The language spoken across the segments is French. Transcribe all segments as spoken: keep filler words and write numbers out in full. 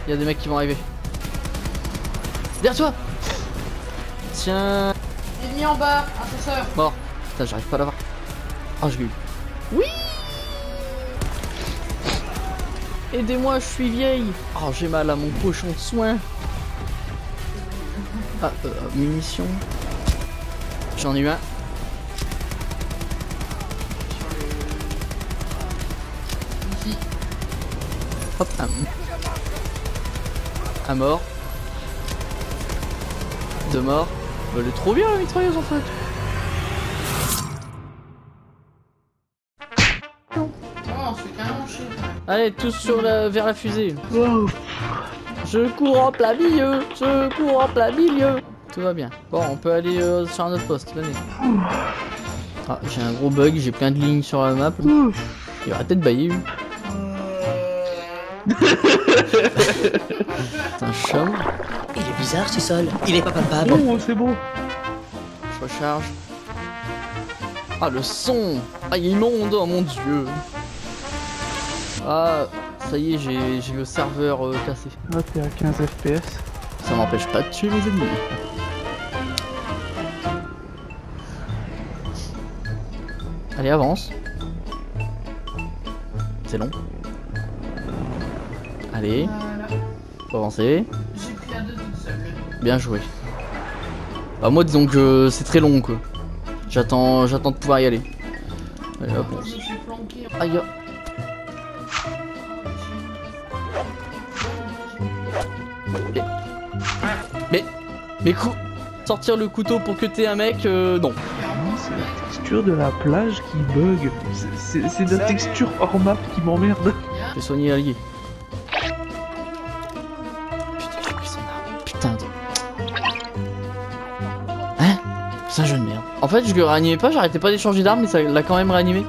il y a des mecs qui vont arriver. Derrière toi. Tiens. Ennemi en bas, ascenseur. Mort. Putain, j'arrive pas à l'avoir. Oh, je l'ai eu. Oui. Aidez-moi, je suis vieille. Oh, j'ai mal à mon pochon de soin. Ah, euh, munitions. J'en ai eu un. Ici. Hop, un. Un mort. Deux morts. Elle est trop bien la mitrailleuse en fait. Oh, on se fait carrément chier. Allez, tous sur la, vers la fusée. Wow. Je cours en plein milieu, je cours en plein milieu. Tout va bien. Bon, on peut aller euh, sur un autre poste, venez. Ah, j'ai un gros bug, j'ai plein de lignes sur la map. Il va arrêter de bailler. C'est un chum. Il est bizarre ce sol, il est pas palpable. Non, c'est bon. Je recharge. Ah, le son. Ah, il est immonde, oh mon dieu. Ah, ça y est, j'ai j'ai le serveur euh, cassé. Ah, t'es à quinze F P S. Ça m'empêche pas de tuer mes ennemis. Allez, avance. C'est long. Allez, Voilà. faut avancer. J'ai pris à deux toute seule. Bien joué. Bah moi disons que c'est très long quoi. J'attends j'attends de pouvoir y aller. Allez hop. Je me suis planqué. Aïe. Mais mais, mais cou sortir le couteau pour que t'aies un mec euh, non. Non, c'est la texture de la plage qui bug. C'est- C'est c'est la texture hors map qui m'emmerde. J'ai soigné l'allié. Putain, j'ai pris son arme. Putain de... Hein? C'est un jeu de merde. En fait, je le réanimais pas, j'arrêtais pas d'échanger d'armes, mais ça l'a quand même réanimé.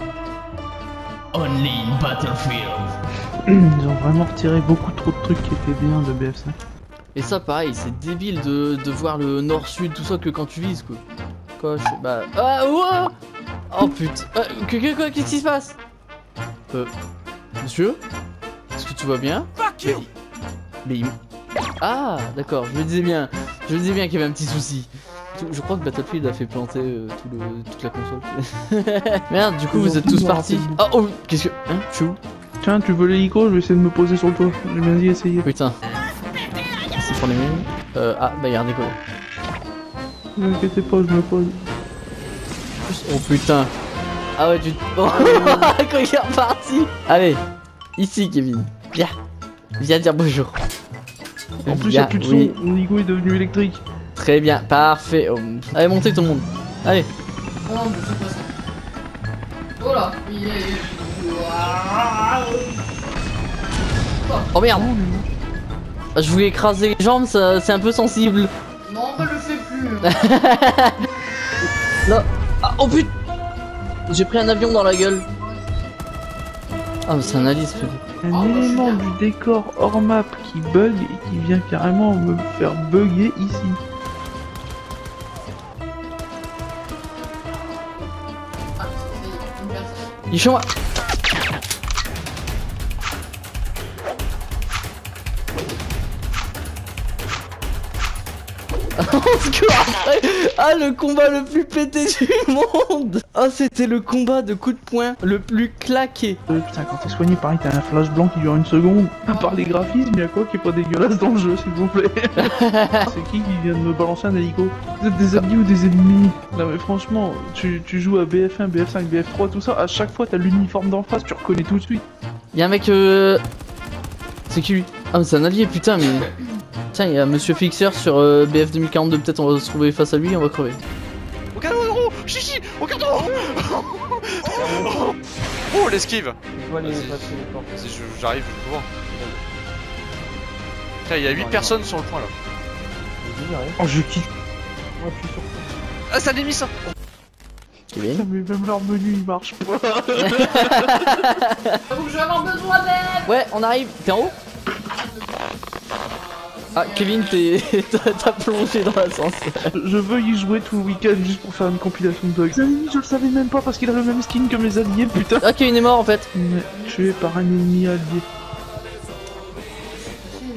Only Battlefield. Ils ont vraiment retiré beaucoup trop de trucs qui étaient bien de B F cinq. Et ça, pareil, c'est débile de, de voir le nord-sud, tout ça, que quand tu vises, quoi. Quoi, je sais... Bah... Ah, ouah. Oh, putain. Euh, que, que, quoi, qu'est-ce qui se passe? Euh... Monsieur? Est-ce que tout va bien? Mais... Mais il... Ah, d'accord, je me disais bien. Je me disais bien qu'il y avait un petit souci. Je crois que Battlefield a fait planter euh, tout le, toute la console. Merde, du coup, vous êtes tous partis. Oh, oh, qu'est-ce que... Hein? Je suis où? Tiens, tu veux l'hélico? Je vais essayer de me poser sur le toit. J'ai bien dit essayer. Putain. C'est pour les mines. Euh, ah, bah, il y a un décollé. Ne t'inquiétez pas, je me pose. Oh putain. Ah ouais, tu... Oh, quand il est reparti. Allez, ici Kevin. Viens. Viens dire bonjour. En plus, y'a plus de son. oui. Mon hélico est devenu électrique. Très bien, parfait. Oh. Allez, montez tout le monde. Allez. Oh, mais c'est pas ça. Oh là, il est... Oh merde. Je voulais écraser les jambes, ça, c'est un peu sensible. Non, on ne le fait plus. Non. Ah, oh putain. J'ai pris un avion dans la gueule. Ah, mais c'est un Alice. Un Oh, bah, élément je suis du décor hors map qui bug et qui vient carrément me faire bugger ici. Ah, c'est une personne. Il est chez moi. Ah, le combat le plus pété du monde. Ah, c'était le combat de coup de poing le plus claqué. Euh, putain, quand t'es soigné, pareil, t'as un flash blanc qui dure une seconde. À part les graphismes, y'a quoi qui est pas dégueulasse dans le jeu, s'il vous plaît? C'est qui qui vient de me balancer un hélico? Vous êtes des alliés ou des ennemis? Non mais franchement, tu, tu joues à B F un, B F cinq, B F trois, tout ça, à chaque fois t'as l'uniforme d'en face, tu reconnais tout de suite. Y'a un mec euh... C'est qui lui? Ah mais c'est un allié, putain, mais... Tiens, il y a Monsieur Fixer sur euh, B F deux mille quarante-deux, peut-être on va se trouver face à lui et on va crever. Regarde oh, chichi, regarde oh, oh l'esquive. Vas-y, je- j'arrive, je peux voir. Putain, il y a huit personnes sur le point là. Oh, je quitte. Ah, ça a mis ça. Kevin. Mais même leur menu il marche pas. J'avoue que je vais avoir besoin d'aide. Ouais, on arrive. T'es en haut? Ah, Kevin, t'es... t'as plongé dans l'ascenseur. Je veux y jouer tout le week-end juste pour faire une compilation de bugs. Les ennemis, je le savais même pas parce qu'il a le même skin que mes alliés, putain. Ah, Kevin est mort en fait. Mais tué par un ennemi allié.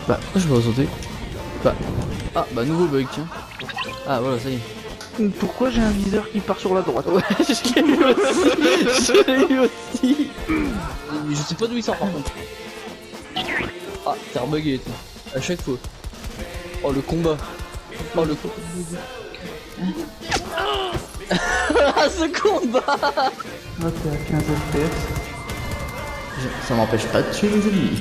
Bah, je vais sauter. Bah. Ah, bah, nouveau bug, tiens. Ah, voilà, ça y est. Pourquoi j'ai un viseur qui part sur la droite? Ouais, je l'ai eu aussi. Je l'ai eu aussi. Je sais pas d'où il sort par contre. Ah, t'es rebugué toi. À chaque fois. Oh le combat. Oh le combat. Ah ce combat. Ah, t'es à quinze F P S. Ça m'empêche pas de tuer les ennemis.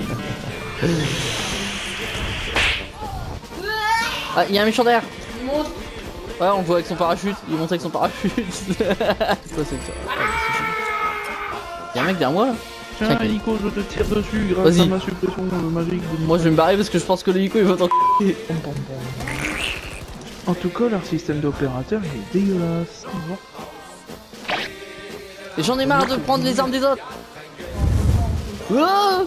Ah, il y a un méchant derrière. Il monte. Ouais, on le voit avec son parachute. Il monte avec son parachute. C'est quoi c'est que ça? Y'a un mec derrière moi là. Tiens, Tiens, hélico, je te tire dessus grâce Vas-y. à ma suppression euh, magique. De... Moi je vais me barrer parce que je pense que l'hélico il va t'en c***er. En tout cas, leur système d'opérateur il est dégueulasse. Au revoir. Et j'en ai marre de prendre les armes des autres. Oh,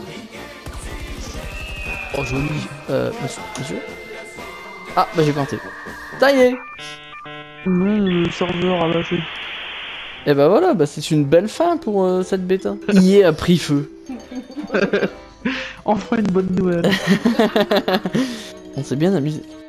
oh joli. Euh, monsieur, monsieur. Ah, bah j'ai planté. Ça y est. Ouais, le serveur a lâché. Et bah voilà, bah c'est une belle fin pour euh, cette bêta. I A a pris feu. Enfin une bonne nouvelle. On s'est bien amusé.